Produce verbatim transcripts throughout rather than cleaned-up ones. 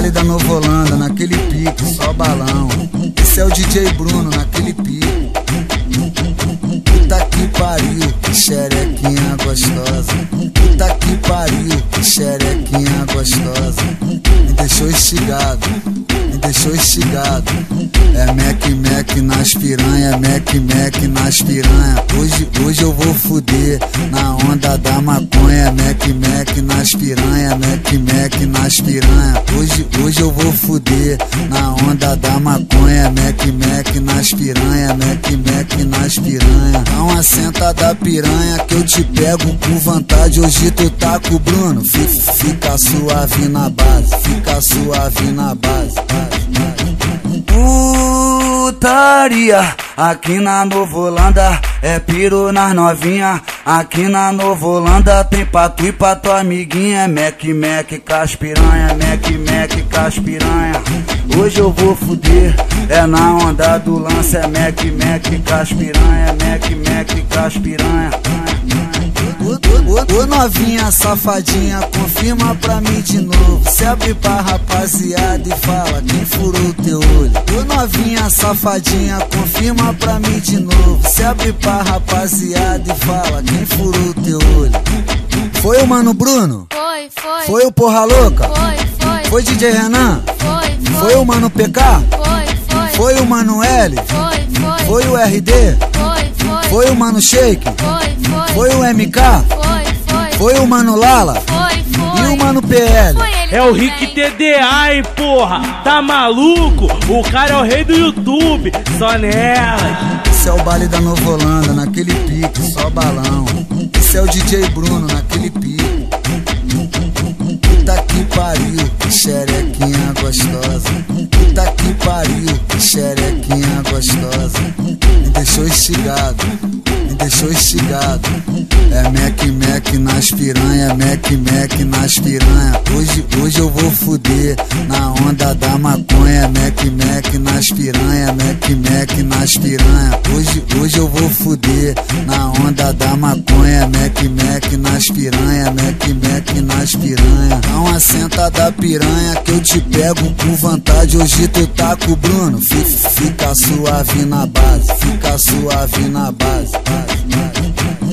baile da Nova Holanda, naquele pique, só balão. Esse é o D J Bruno, naquele pique. Puta que pariu, que xerequinha gostosa. Puta que pariu, que xerequinha gostosa. Me deixou instigado, me deixou instigado. É Mac Mac nas piranha, Mac Mac nas piranha. Hoje, hoje eu vou fuder na onda da maconha. Mac Mac nas piranha, Mac Mac nas piranha. Hoje, hoje eu vou fuder na onda da maconha. Mac Mac nas piranha, Mac Mac nas piranha. Dá uma senta da piranha que eu te pego com vontade. Hoje tu tá com o Bruno, fica suave na base, fica suave na base, base, base. Putaria, aqui na Nova Holanda é piro nas novinha. Aqui na Nova Holanda tem pra tu e pra tua amiguinha. Mac Mac com piranha, Mac Mac com piranha. Hoje eu vou fuder, é na onda do lance. É Mac Mac com piranha, Mac Mac com piranha. Ô novinha safadinha, confirma pra mim de novo. Se abre pra rapaziada e fala quem furou teu olho. Ô novinha safadinha, confirma pra mim de novo. Se abre pra rapaziada e fala quem furou teu olho. Foi o Mano Bruno? Foi, foi. Foi o Porra Louca? Foi, foi. Foi D J Renan? Foi, foi. Foi o Mano P K? Foi, foi. Foi o Mano L? Foi, foi. Foi o R D? Foi, foi. Foi o Mano Shake? Foi, foi. Foi o M K? Foi, foi. Foi o Mano Lala? Foi, foi. E o Mano P L? Foi ele É o também. Rick T D A, hein, porra? Tá maluco? O cara é o rei do YouTube, só nela. Esse é o baile da Nova Holanda, naquele pique, só balão. Esse é o D J Bruno, naquele pique. Puta que pariu, que xerequinha gostosa. Puta que pariu, que xerequinha gostosa. Me deixou instigado, me deixou instigado. É Mac Mac nas piranha, Mac Mac nas piranha. Hoje, hoje eu vou fuder na onda da maconha. Mac Mac nas piranha, Mac Mac nas piranha. Hoje, hoje eu vou fuder na onda da maconha. Mac Mac nas piranha, Mac Mac nas piranha. Dá uma senta da piranha que eu te pego com vontade. Hoje tu tá com o Bruno, fica suave na base, fica suave na base, base, base.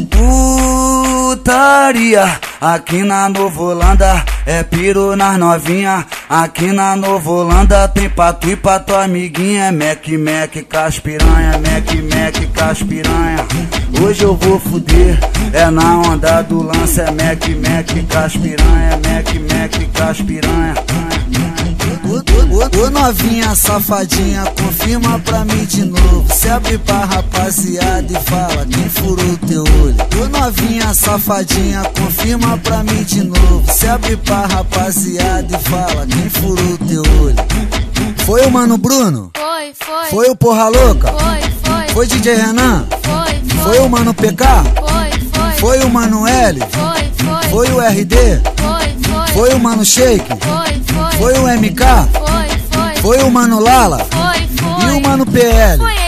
Putaria, aqui na Nova Holanda é piro nas novinha. Aqui na Nova Holanda tem pra tu e pra tua amiguinha. Mac Mac com piranha, Mac Mac com piranha. Hoje eu vou fuder, é na onda do lance. É Mac Mac com piranha, Mac Mac com piranha. Ô, ô, ô novinha safadinha, confirma pra mim de novo. Se abre pra rapaziada e fala quem furou teu olho. Ô novinha safadinha, confirma pra mim de novo. Se abre pra rapaziada e fala quem furou teu olho. Foi o Mano Bruno? Foi, foi. Foi o Porra Louca? Foi, foi. Foi D J Renan? Foi, foi. Foi o Mano P K? Foi, foi. Foi o Mano L? Foi, foi. Foi o R D? Foi, foi. Foi o Mano Shake? Foi, foi. Foi o M K? Foi, foi. Foi o Mano Lala? Foi, foi. E o Mano P L? Foi